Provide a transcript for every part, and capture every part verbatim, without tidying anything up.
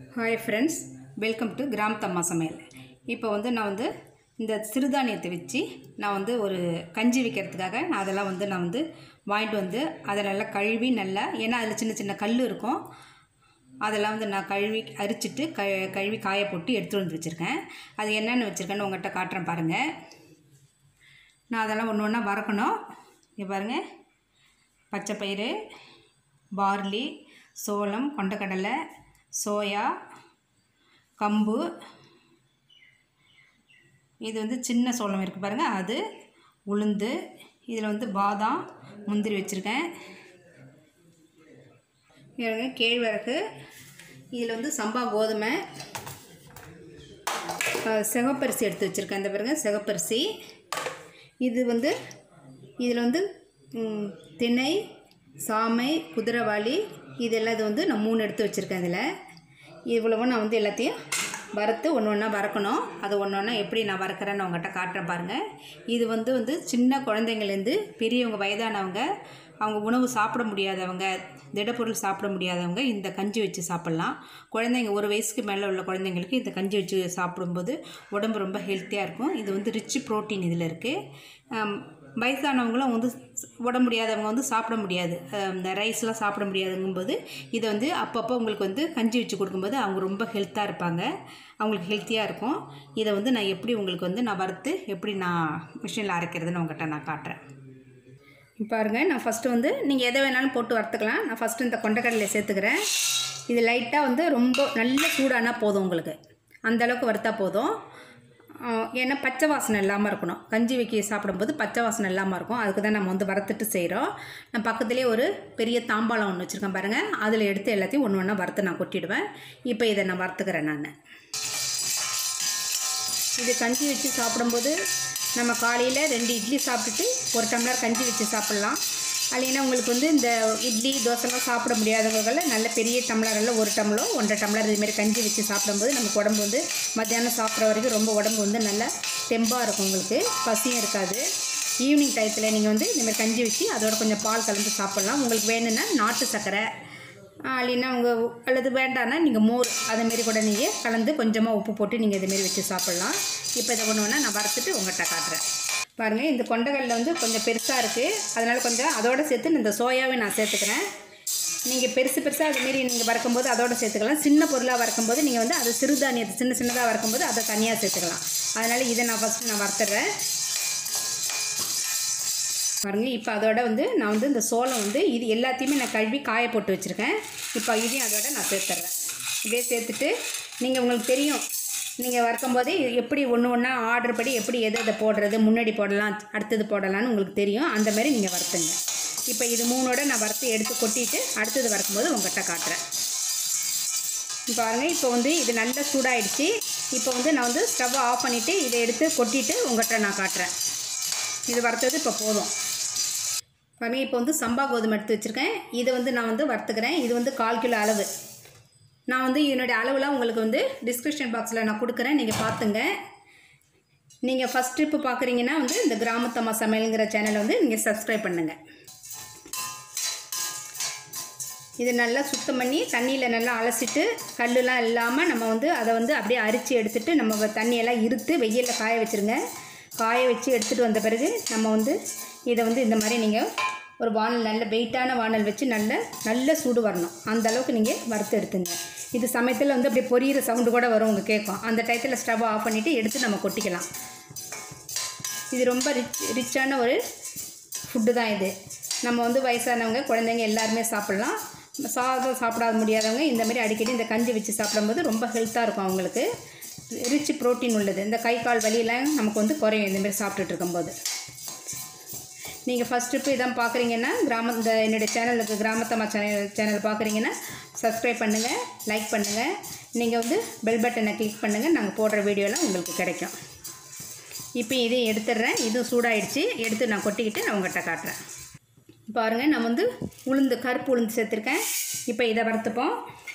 Hi friends, welcome to கிராமத்தம்மா சமையல். இப்போ வந்து நான் வந்து இந்த சிறுதானியத்தை வச்சு நான் வந்து ஒரு கஞ்சி வைக்கிறதுக்காக நான் அதெல்லாம் வந்து நான் வந்து வாங்கிட்டு வந்து அதை நல்லா கழுவி நல்லா, ஏன்னா அதில் சின்ன சின்ன கல் இருக்கும், அதெல்லாம் வந்து நான் கழுவி அரிச்சிட்டு க கழுவி காய போட்டு எடுத்துகிட்டு வந்து வச்சுருக்கேன். அது என்னென்னு வச்சுருக்கேன்னு உங்கள்கிட்ட காட்டுறேன் பாருங்கள். நான் அதெல்லாம் ஒன்று ஒன்றா வறுக்கணும். இங்கே பாருங்கள், பச்சை பயிறு, பார்லி, சோளம், கொண்டக்கடலை, சோயா, கம்பு, இது வந்து சின்ன சோளம் இருக்குது பாருங்கள், அது உளுந்து, இதில் வந்து பாதாம், முந்திரி வச்சுருக்கேன். இதில் கேழ்வரகு, இதில் வந்து சம்பா கோதுமை, சிகப்பரிசி எடுத்து வச்சுருக்கேன். இந்த பாருங்கள் சிகப்பரிசி. இது வந்து இதில் வந்து திணை, சாமை, குதிரைவாளி, இதெல்லாம் இது வந்து நான் மூணு எடுத்து வச்சுருக்கேன். இதில் இவ்வளவும் நான் வந்து எல்லாத்தையும் வறுத்து ஒன்று ஒன்றா வறுக்கணும். அது ஒன்று ஒன்றா எப்படி நான் வறுக்கிறேன்னு உங்கள்கிட்ட காட்டுறேன் பாருங்கள். இது வந்து வந்து சின்ன குழந்தைங்கள்லேருந்து பெரியவங்க, வயதானவங்க, அவங்க உணவு சாப்பிட முடியாதவங்க, திடப்பொருள் சாப்பிட முடியாதவங்க இந்த கஞ்சி வச்சு சாப்பிட்லாம். குழந்தைங்க ஒரு வயசுக்கு மேலே உள்ள குழந்தைங்களுக்கு இந்த கஞ்சி வச்சு சாப்பிடும்போது உடம்பு ரொம்ப ஹெல்த்தியாக இருக்கும். இது வந்து ரிச் ப்ரோட்டீன் இதில் இருக்குது. வயசானவங்களும் வந்து உடம்பு முடியாதவங்க வந்து சாப்பிட முடியாது, இந்த ரைஸ்லாம் சாப்பிட முடியாதுங்கும்போது இதை வந்து அப்பப்போ உங்களுக்கு வந்து கஞ்சி வச்சு கொடுக்கும்போது அவங்க ரொம்ப ஹெல்த்தாக இருப்பாங்க, அவங்களுக்கு ஹெல்த்தியாக இருக்கும். இதை வந்து நான் எப்படி உங்களுக்கு வந்து நான் வறுத்து எப்படி நான் மிஷினில் அரைக்கிறதுன்னு உங்கள்கிட்ட நான் காட்டுறேன். பாருங்கள், நான் ஃபஸ்ட்டு வந்து நீங்கள் எதை வேணாலும் போட்டு வறுத்துக்கலாம். நான் ஃபஸ்ட்டு இந்த கொண்டக்கடலையை சேர்த்துக்கிறேன். இது லைட்டாக வந்து ரொம்ப நல்ல சூடானா போதும், உங்களுக்கு அந்தளவுக்கு வறுத்தா போதும். ஏன்னா பச்சை வாசனை இல்லாமல் இருக்கணும். கஞ்சி வைக்க சாப்பிடும்போது பச்சை வாசனை இல்லாமல் இருக்கும், அதுக்கு தான் நம்ம வந்து வறுத்துட்டு செய்கிறோம். நான் பக்கத்துலேயே ஒரு பெரிய தாம்பாளம் ஒன்று வச்சுருக்கேன் பாருங்கள், அதில் எடுத்து எல்லாத்தையும் ஒன்று ஒன்றா வறுத்து நான் கொட்டிடுவேன். இப்போ இதை நான் வறுத்துக்கிறேன். நான் இது கஞ்சி வச்சு சாப்பிடும்போது நம்ம காலையில் ரெண்டு இட்லி சாப்பிட்டுட்டு ஒரு டம்ளர் கஞ்சி வச்சு சாப்பிட்லாம். இல்லைன்னா உங்களுக்கு வந்து இந்த இட்லி தோசைலாம் சாப்பிட முடியாதவங்களை நல்ல பெரிய டம்ளரில் ஒரு டம்ளோ ஒன்றரை டம்ளர் இதுமாரி கஞ்சி வச்சு சாப்பிடும்போது நமக்கு உடம்பு வந்து மத்தியானம் சாப்பிட்ற வரைக்கும் ரொம்ப உடம்பு வந்து நல்லா தெம்பாக இருக்கும், உங்களுக்கு பசியும் இருக்காது. ஈவினிங் டயத்தில் நீங்கள் வந்து இந்தமாதிரி கஞ்சி வச்சு அதோட கொஞ்சம் பால் கலந்து சாப்பிட்லாம். உங்களுக்கு வேணும்னா நாட்டு சர்க்கரை, இல்லைன்னா உங்கள் அல்லது வேண்டான்னா நீங்கள் மோர் அதுமாரி கூட நீங்கள் கலந்து கொஞ்சமாக உப்பு போட்டு நீங்கள் இதுமாரி வச்சு சாப்பிட்லாம். இப்போ இதை ஒன்று ஒன்றா நான் வறுத்துட்டு உங்கள்கிட்ட காட்டுறேன் பாருங்கள். இந்த கொண்டக்கடலை வந்து கொஞ்சம் பெருசாக இருக்குது, அதனால் கொஞ்சம் அதோடு சேர்த்து இந்த சோயாவை நான் சேர்த்துக்கிறேன். நீங்கள் பெருசு பெருசாக அதுமாரி நீங்கள் வறுக்கும்போது அதோடு சேர்த்துக்கலாம். சின்ன பொருளாக வறுக்கும்போது நீங்கள் வந்து அது சிறுதானியத்தை சின்ன சின்னதாக வறுக்கும்போது அதை தனியாக சேர்த்துக்கலாம். அதனால் இதை நான் ஃபஸ்ட்டு நான் வறுத்துடுறேன் பாருங்கள். இப்போ அதோட வந்து நான் வந்து இந்த சோளம் வந்து இது எல்லாத்தையுமே நான் கழுவி காய போட்டு வச்சுருக்கேன். இப்போ இதையும் அதோட நான் சேர்த்துட்றேன். இதே சேர்த்துட்டு நீங்கள் உங்களுக்கு தெரியும், நீங்கள் வறுக்கும்போதே எப்படி ஒன்று ஒன்றா ஆர்டர் படி எப்படி எதை எதை போடுறது, முன்னாடி போடலாம் அடுத்தது போடலான்னு உங்களுக்கு தெரியும், அந்த மாதிரி நீங்கள் வறுத்துங்க. இப்போ இது மூணோட நான் வறுத்து எடுத்து கொட்டிட்டு அடுத்தது வறுக்கும்போது உங்கள்கிட்ட காட்டுறேன் பாருங்கள். இப்போ வந்து இது நல்லா சூடாகிடுச்சு. இப்போ வந்து நான் வந்து ஸ்டவ்வை ஆஃப் பண்ணிவிட்டு இதை எடுத்து கொட்டிட்டு உங்கள்கிட்ட நான் காட்டுறேன். இது வறுத்தது இப்போ போதும் பாருங்கள். இப்போ வந்து சம்பா கோதுமை எடுத்து வச்சுருக்கேன், இதை வந்து நான் வந்து வறுத்துக்கிறேன். இது வந்து கால் கிலோ அளவு. நான் வந்து என்னுடைய அளவுலாம் உங்களுக்கு வந்து டிஸ்கிரிப்ஷன் பாக்ஸில் நான் கொடுக்குறேன், நீங்கள் பார்த்துங்க. நீங்கள் ஃபஸ்ட் ட்ரிப்பு பார்க்குறீங்கன்னா வந்து இந்த கிராமத்தம்மா சமையலுங்கிற சேனலை வந்து நீங்கள் சப்ஸ்கிரைப் பண்ணுங்கள். இது நல்லா சுத்தம் பண்ணி தண்ணியில் நல்லா அலசிட்டு கல்லுலாம் இல்லாமல் நம்ம வந்து அதை வந்து அப்படியே அரித்து எடுத்துகிட்டு நம்ம தண்ணியெல்லாம் இருத்து வெயிலில் காய வச்சுருங்க. காய வச்சு எடுத்துகிட்டு வந்த பிறகு நம்ம வந்து இதை வந்து இந்த மாதிரி நீங்கள் ஒரு வானல், நல்ல வெயிட்டான வானல் வச்சு நல்ல நல்ல சூடு வரணும், அந்த அளவுக்கு நீங்கள் வறுத்து எடுத்துங்க. இது சமயத்தில் வந்து அப்படியே பொரியிற சவுண்டு கூட வரும், உங்கள் கேட்கும். அந்த டயத்தில் ஸ்டவ் ஆஃப் பண்ணிவிட்டு எடுத்து நம்ம கொட்டிக்கலாம். இது ரொம்ப ரிச் ரிச்சான ஒரு ஃபுட்டு தான் இது. நம்ம வந்து வயசானவங்க, குழந்தைங்க எல்லாருமே சாப்பிட்லாம். சாதம் சாப்பிட முடியாதவங்க இந்தமாரி அடிக்கடி இந்த கஞ்சி வச்சு சாப்பிடும்போது ரொம்ப ஹெல்த்தாக இருக்கும் அவங்களுக்கு. ரிச் ப்ரோட்டீன் உள்ளது. இந்த கை கால் வலியெல்லாம் நமக்கு வந்து குறையும் இந்தமாரி சாப்பிட்டுட்டு இருக்கும்போது. நீங்கள் ஃபஸ்ட் ட்ரிப்பு இதான் பார்க்குறீங்கன்னா கிராம இந்த என்னுடைய சேனலுக்கு கிராமத்தம்மா சேனல் சேனல் பார்க்குறீங்கன்னா சப்ஸ்கிரைப் பண்ணுங்கள், லைக் பண்ணுங்கள். நீங்கள் வந்து பெல் பட்டனை கிளிக் பண்ணுங்கள், நாங்கள் போடுற வீடியோலாம் உங்களுக்கு கிடைக்கும். இப்போ இதையும் எடுத்துடுறேன். இதுவும் சூடாகிடுச்சு, எடுத்து நான் கொட்டிக்கிட்டு நான் உங்கள்கிட்ட காட்டுறேன் பாருங்கள். நான் வந்து உளுந்து, கருப்பு உளுந்து சேர்த்துருக்கேன். இப்போ இதை வறுத்துப்போம்.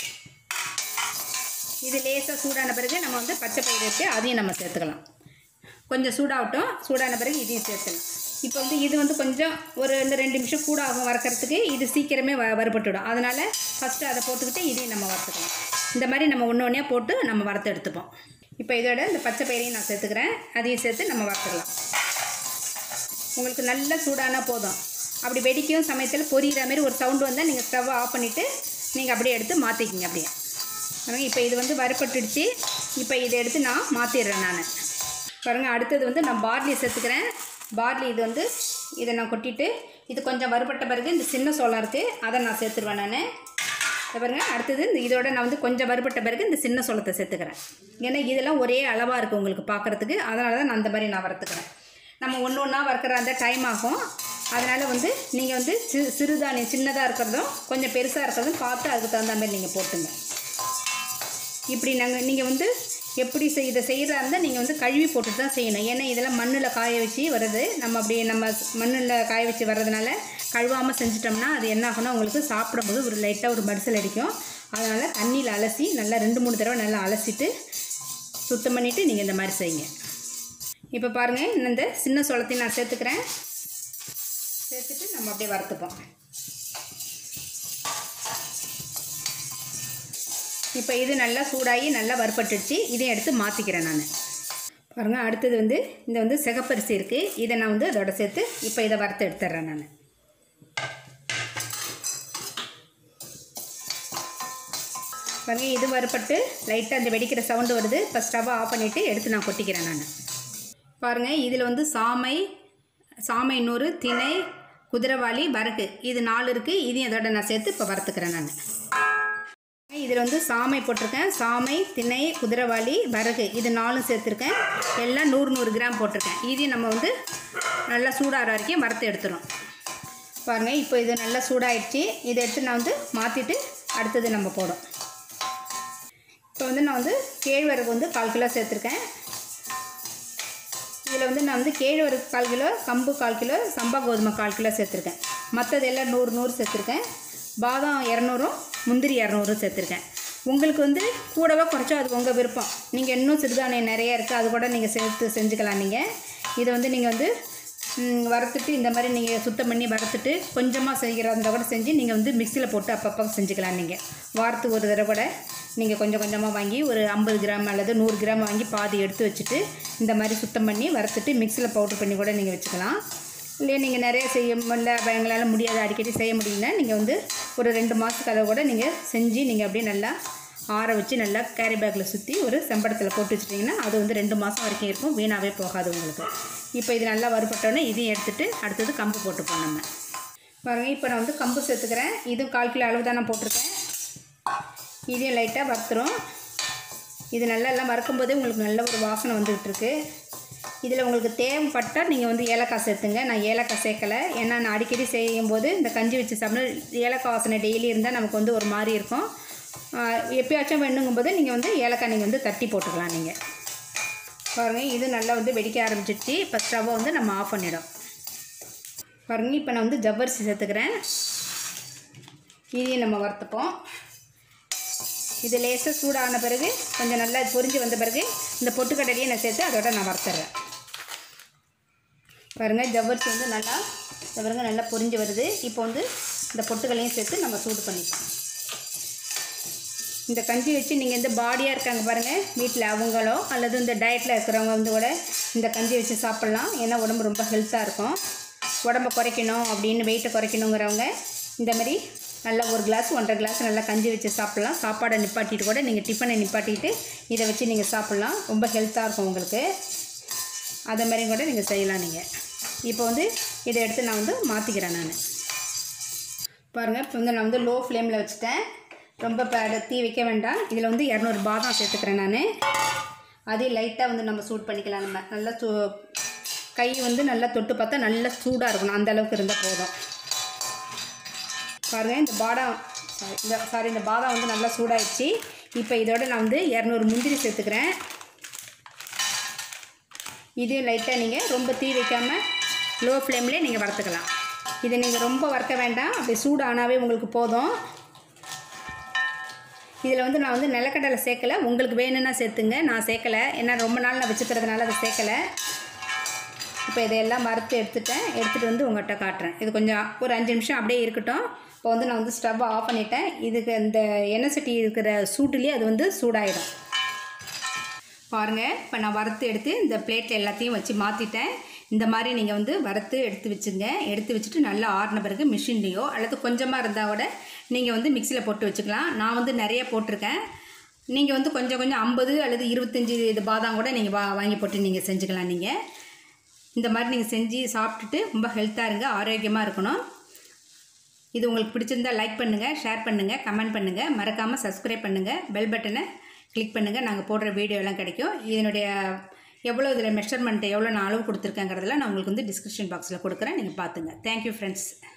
இது லேசாக சூடான பிறகு நம்ம வந்து பச்சை பயிர் இருக்குது, அதையும் நம்ம சேர்த்துக்கலாம். கொஞ்சம் சூடாகட்டும். சூடான பிறகு இதையும் சேர்த்துக்கலாம். இப்போ வந்து இது வந்து கொஞ்சம் ஒரு இந்த ரெண்டு நிமிஷம் கூட ஆகும் வறுக்கிறதுக்கு. இது சீக்கிரமே வ வறுபட்டுவிடும். அதனால் ஃபஸ்ட்டு அதை போட்டுக்கிட்டு இதையும் நம்ம வறுத்துக்கலாம். இந்த மாதிரி நம்ம ஒன்று ஒன்றா போட்டு நம்ம வறுத்து எடுத்துப்போம். இப்போ இதோட இந்த பச்சை பயிரையும் நான் சேர்த்துக்கிறேன். அதையும் சேர்த்து நம்ம வறுத்துக்கலாம். உங்களுக்கு நல்லா சூடானா போதும். அப்படி வெடிக்கும் சமயத்தில் பொரியிற மாதிரி ஒரு சவுண்டு வந்தால் நீங்கள் ஸ்டவ்வை ஆஃப் பண்ணிவிட்டு நீங்கள் அப்படியே எடுத்து மாற்றிக்கிங்க. அப்படியே பாருங்கள். இப்போ இது வந்து வறுபட்டுடுச்சு. இப்போ இதை எடுத்து நான் மாற்றிடுறேன். நான் பாருங்கள். அடுத்தது வந்து நான் பார்லி சேர்த்துக்கிறேன். பார்லி இது வந்து இதை நான் கொட்டிட்டு இது கொஞ்சம் வறுபட்ட பிறகு இந்த சின்ன சோளம் இருக்குது, அதை நான் சேர்த்துருவேன். நான் பாருங்கள். அடுத்தது இந்த இதோட நான் வந்து கொஞ்சம் வறுபட்ட பிறகு இந்த சின்ன சோளத்தை சேர்த்துக்கிறேன். ஏன்னா இதெல்லாம் ஒரே அளவாக இருக்குது உங்களுக்கு பார்க்குறதுக்கு. அதனால தான் நான் அந்த மாதிரி நான் வறுத்துக்கிறேன். நம்ம ஒன்று ஒன்றா வறுக்கிற அந்த டைம் ஆகும். அதனால் வந்து நீங்கள் வந்து சி சிறுதானியம் சின்னதாக இருக்கிறதும் கொஞ்சம் பெருசாக இருக்கிறதும் பார்த்து அதுக்கு தகுந்த மாதிரி நீங்கள் போட்டுங்க. இப்படி நாங்கள் நீங்கள் வந்து எப்படி செய் இதை செய்கிறதா இருந்தால் நீங்கள் வந்து கழுவி போட்டுட்டு தான் செய்யணும். ஏன்னா இதெல்லாம் மண்ணில் காய வச்சு வருது. நம்ம அப்படி நம்ம மண்ணில் காய வச்சு வர்றதுனால கழுவாமல் செஞ்சிட்டோம்னா அது என்ன ஆகும்னா உங்களுக்கு சாப்பிடும்போது ஒரு லைட்டாக ஒரு மடிசல் அடிக்கும். அதனால் தண்ணியில் அலசி நல்லா ரெண்டு மூணு தடவை நல்லா அலசிட்டு சுத்தம் பண்ணிவிட்டு நீங்கள் இந்த மாதிரி செய்யுங்க. இப்போ பாருங்கள். இந்த சின்ன சோளத்தையும் நான் சேர்த்துக்கிறேன். சேர்த்துட்டு நம்ம அப்படியே வறுத்துப்போம். இப்போ இது நல்லா சூடாகி நல்லா வறுபட்டுடுச்சு. இதையும் எடுத்து மாற்றிக்கிறேன் நான். பாருங்கள். அடுத்தது வந்து இந்த வந்து சிகப்பரிசி இருக்குது. இதை நான் வந்து அதோட சேர்த்து இப்போ இதை வறுத்து எடுத்துட்றேன் நான். பாருங்கள். இது வறுபட்டு லைட்டாக அந்த வெடிக்கிற சவுண்டு வருது. இப்போ ஸ்டவ்வை ஆஃப் பண்ணிவிட்டு எடுத்து நான் கொட்டிக்கிறேன் நான். பாருங்கள். இதில் வந்து சாமை சாமை நூறு, திணை, குதிரைவாளி, வரகு இது நாலு இருக்குது. இதையும் அதோட நான் சேர்த்து இப்போ வறுத்துக்கிறேன் நான். இதில் வந்து சாமை போட்டிருக்கேன். சாமை, திணை, குதிரைவாளி, வரகு இது நாலும் சேர்த்துருக்கேன். எல்லாம் நூறு நூறு கிராம் போட்டிருக்கேன். இதையும் நம்ம வந்து நல்லா சூடாகிற வரைக்கும் வறுத்து எடுத்துடும். பாருங்கள். இப்போ இது நல்லா சூடாகிடுச்சு. இதை எடுத்து நான் வந்து மாற்றிட்டு அடுத்தது நம்ம போடும். இப்போ வந்து நான் வந்து கேழ்வரகு வந்து கால் கிலோ சேர்த்துருக்கேன். இதில் வந்து நான் வந்து கேழ்வரகு கால் கிலோ, கம்பு கால் கிலோ, சம்பா கோதுமை கால் கிலோ சேர்த்துருக்கேன். மற்றது எல்லாம் நூறு நூறு சேர்த்துருக்கேன். பாதாம் இரநூறும் முந்திரி இரநூறும் சேர்த்துருக்கேன். உங்களுக்கு வந்து கூடவா குறைச்சா அது உங்கள் விருப்பம். நீங்கள் இன்னும் சிறுதானியம் நிறையா இருக்குது, அது கூட நீங்கள் சேர்த்து செஞ்சுக்கலாம். நீங்கள் இதை வந்து நீங்கள் வந்து வறுத்துட்டு இந்த மாதிரி நீங்கள் சுத்தம் பண்ணி வறுத்துட்டு கொஞ்சமாக செய்கிற அந்த கூட செஞ்சு நீங்கள் வந்து மிக்சியில் போட்டு அப்பப்போ செஞ்சுக்கலாம். நீங்கள் வாரத்துக்கு ஒரு தடவை கூட நீங்கள் கொஞ்சம் கொஞ்சமாக வாங்கி ஒரு ஐம்பது கிராம் அல்லது நூறு கிராம் வாங்கி பாதி எடுத்து வச்சுட்டு இந்த மாதிரி சுத்தம் பண்ணி வறுத்துட்டு மிக்சியில் பவுட்ரு பண்ணி கூட நீங்கள் வச்சுக்கலாம். இல்லை நீங்கள் நிறைய செய்ய முடியல, எங்களால் முடியாது அடிக்கடி செய்ய முடியலன்னா நீங்கள் வந்து ஒரு ரெண்டு மாதத்துக்கு அதை கூட நீங்கள் செஞ்சு நீங்கள் அப்படியே நல்லா ஆற வச்சு நல்லா கேரி பேக்கில் சுற்றி ஒரு செம்படத்தில் போட்டு வச்சுட்டிங்கன்னா அது வந்து ரெண்டு மாதம் வரைக்கும் இருக்கும். வீணாகவே போகாது உங்களுக்கு. இப்போ இது நல்லா வறுபட்டோன்னே இதையும் எடுத்துகிட்டு அடுத்தது கம்பு போட்டுப்போம் நம்ம. பாருங்கள். இப்போ நான் வந்து கம்பு சேர்த்துக்கிறேன். இதுவும் கால் கிலோ அளவு தான் நான் போட்டிருக்கேன். இதையும் லைட்டாக வறுத்துரும். இது நல்லா எல்லாம் வறுக்கும்போதே உங்களுக்கு நல்ல ஒரு வாசனை வந்துகிட்ருக்கு. இதில் உங்களுக்கு தேவைப்பட்டால் நீங்கள் வந்து ஏலக்காய் சேர்த்துங்க. நான் ஏலக்காய் சேர்க்கலை. ஏன்னா நான் அடிக்கடி செய்யும்போது இந்த கஞ்சி வச்சு சாப்பிட ஏலக்காய் வாசனை டெய்லி இருந்தால் நமக்கு வந்து ஒரு மாதிரி இருக்கும். எப்பயாச்சும் வேணுங்கும்போது நீங்கள் வந்து ஏலக்காய் நீங்கள் வந்து தட்டி போட்டுக்கலாம். நீங்கள் பாருங்கள். இது நல்லா வந்து வெடிக்க ஆரம்பிச்சிடுச்சு. இப்போ ஸ்டவ்வை வந்து நம்ம ஆஃப் பண்ணிடும். பாருங்கள். இப்போ நான் வந்து ஜவ்வரிசி சேர்த்துக்கிறேன். இதையும் நம்ம வறுத்துப்போம். இது லேசாக சூடான பிறகு கொஞ்சம் நல்லா பொரிஞ்சு வந்த பிறகு இந்த பொட்டுக்கடலையை நான் சேர்த்து அதோட நான் வறுத்துறேன். பாருங்கள். ஜவ்வரிசி வந்து நல்லா பாருங்கள் நல்லா பொரிஞ்சு வருது. இப்போ வந்து இந்த பொட்டுக்கடலையும் சேர்த்து நம்ம சூடு பண்ணிப்போம். இந்த கஞ்சி வச்சு நீங்கள் இந்த பாடியாக இருக்காங்க பாருங்கள் வீட்டில், அவங்களோ அல்லது இந்த டயட்டில் இருக்கிறவங்க வந்து கூட இந்த கஞ்சி வச்சு சாப்பிட்லாம். ஏன்னா உடம்பு ரொம்ப ஹெல்த்தாக இருக்கும். உடம்பை குறைக்கணும் அப்படின்னு வெயிட்டை குறைக்கணுங்கிறவங்க இந்த மாதிரி நல்லா ஒரு கிளாஸ் ஒன்றரை கிளாஸ் நல்லா கஞ்சி வச்சு சாப்பிட்லாம். சாப்பாடை நிப்பாட்டிட்டு கூட நீங்கள் டிஃபனை நிப்பாட்டிட்டு இதை வச்சு நீங்கள் சாப்பிட்லாம். ரொம்ப ஹெல்த்தாக இருக்கும் உங்களுக்கு. அதை மாதிரி கூட நீங்கள் செய்யலாம். நீங்கள் இப்போ வந்து இதை எடுத்து நான் வந்து மாற்றிக்கிறேன் நான். பாருங்கள். இப்போ வந்து நான் வந்து லோ ஃப்ளேமில் வச்சுட்டேன். ரொம்ப தீ வைக்க வேண்டாம். இதில் வந்து இரநூறு பாதாம் சேர்த்துக்கிறேன் நான். அதே லைட்டாக வந்து நம்ம சூட் பண்ணிக்கலாம். நம்ம நல்லா சூ கை வந்து நல்லா தொட்டு பார்த்தா நல்லா சூடாக இருக்கணும். அந்தளவுக்கு இருந்தால் போதும். பாருங்கள். இந்த பாதாம் சாரி இந்த சாரி இந்த பாதாம் வந்து நல்லா சூடாகிடுச்சு. இப்போ இதோட நான் வந்து இரநூறு முந்திரி சேர்த்துக்கிறேன். இதையும் லைட்டாக நீங்கள் ரொம்ப தீ வைக்காமல் லோ ஃப்ளேம்லேயே நீங்கள் வறுத்துக்கலாம். இதை நீங்கள் ரொம்ப வறுக்க வேண்டாம். அப்படி சூடானாவே உங்களுக்கு போதும். இதில் வந்து நான் வந்து நிலக்கடலை சேர்க்கலை. உங்களுக்கு வேணும்னா சேர்த்துங்க. நான் சேர்க்கலை. ஏன்னா ரொம்ப நாள் நான் வச்சுக்கிறதுனால அதை சேர்க்கலை. இப்போ இதையெல்லாம் வறுத்து எடுத்துட்டேன். எடுத்துகிட்டு வந்து உங்கள்கிட்ட காட்டுறேன். இது கொஞ்சம் ஒரு அஞ்சு நிமிஷம் அப்படியே இருக்கட்டும். இப்போ வந்து நான் வந்து ஸ்டவ்வை ஆஃப் பண்ணிட்டேன். இதுக்கு இந்த எண்ணெய் சட்டி இருக்கிற சூட்டுலேயே அது வந்து சூடாயிடும். பாருங்கள், இப்போ நான் வறுத்து எடுத்து இந்த பிளேட்டில் எல்லாத்தையும் வச்சு மாற்றிட்டேன். இந்த மாதிரி நீங்கள் வந்து வறுத்து எடுத்து வச்சுங்க. எடுத்து வச்சுட்டு நல்லா ஆறின பிறகு மிஷின்லேயோ அல்லது கொஞ்சமாக இருந்தால் கூட நீங்கள் வந்து மிக்சியில் போட்டு வச்சுக்கலாம். நான் வந்து நிறைய போட்டிருக்கேன். நீங்கள் வந்து கொஞ்சம் கொஞ்சம் ஐம்பது அல்லது இருபத்தஞ்சி இது பாதாம் கூட நீங்கள் வா வாங்கி போட்டு நீங்கள் செஞ்சுக்கலாம். நீங்கள் இந்த மாதிரி நீங்கள் செஞ்சு சாப்பிட்டுட்டு ரொம்ப ஹெல்த்தாக இருங்க, ஆரோக்கியமாக இருக்கணும். இது உங்களுக்கு பிடிச்சிருந்தால் லைக் பண்ணுங்கள், ஷேர் பண்ணுங்கள், கமெண்ட் பண்ணுங்கள். மறக்காமல் சப்ஸ்கிரைப் பண்ணுங்கள், பெல் பட்டனை கிளிக் பண்ணுங்கள். நாங்கள் போடுற வீடியோலாம் கிடைக்கும். இதனுடைய எவ்வளோ இதில் மெஷர்மெண்ட் எவ்வளோ நான் அளவு கொடுத்துருக்கேங்கிறதுல நான் உங்களுக்கு வந்து டிஸ்கிரிப்ஷன் பாக்ஸில் கொடுக்குறேன். நீங்கள் பார்த்துங்க. Thank you friends.